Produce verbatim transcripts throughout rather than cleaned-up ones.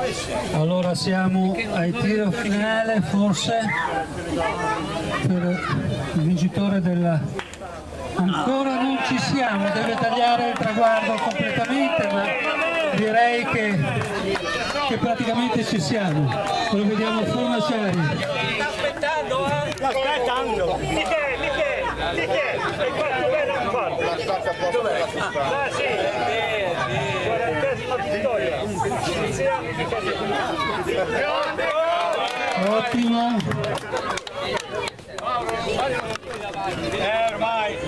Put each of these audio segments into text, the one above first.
Allora siamo ai tiro finale, forse per il vincitore della... Ancora non ci siamo, deve tagliare il traguardo completamente, ma direi che, che praticamente ci siamo. Lo vediamo Fornaciari. Sta aspettando, eh? Sta aspettando. Di che? Di che? Di che? Hai fatto bene o non fatto? Dov'è? Ah sì, quarantesima vittoria. Ottimo. Eh ormai.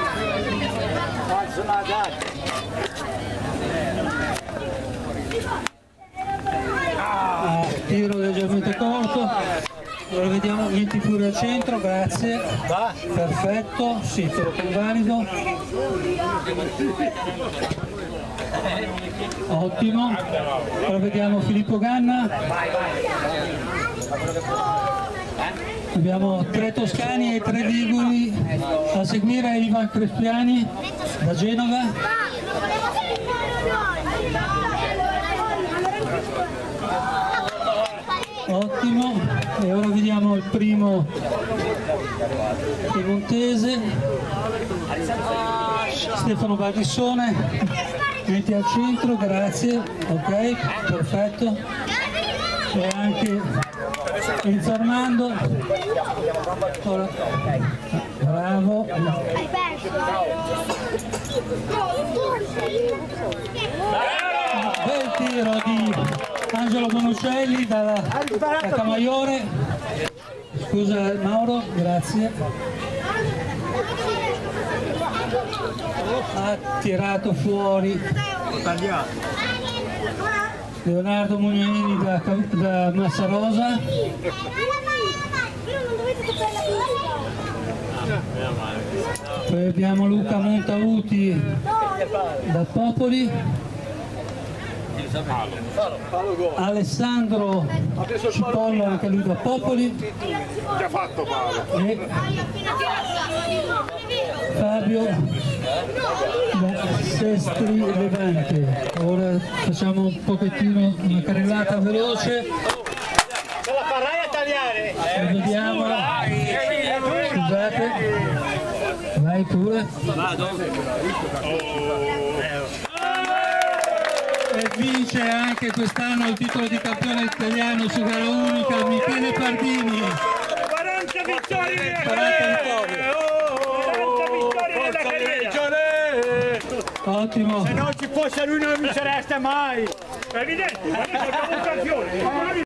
Ah, tiro leggermente corto. Allora vediamo, metti pure al centro, grazie. Perfetto, sì, te lo convalido. Ottimo. Ora vediamo Filippo Ganna. Abbiamo tre toscani e tre liguri, a seguire Ivan Crespiani da Genova. Ottimo, e ora vediamo il primo piemontese, Stefano Bardissone, metti al centro, grazie, ok, perfetto, e anche Enzo Armando, ora, bravo, bel tiro di Angelo Bonucelli dalla da Camaiore, scusa Mauro, grazie, ha tirato fuori Leonardo Mugnini da, da Massarosa, poi abbiamo Luca Montauti da Popoli, Alessandro Cipolla anche lui da Popoli, già fatto Paolo, e Fabio da Sestri Levante. Ora facciamo un pochettino una carrellata veloce, Se la farai a tagliare. e vediamo, scusate, vai pure. E vince anche quest'anno il titolo di campione italiano su gara unica Michele Pardini. quaranta vittorie! quaranta vittorie. quaranta vittorie nella carriera! Ottimo. Se non ci fosse lui non vincereste mai! È evidente,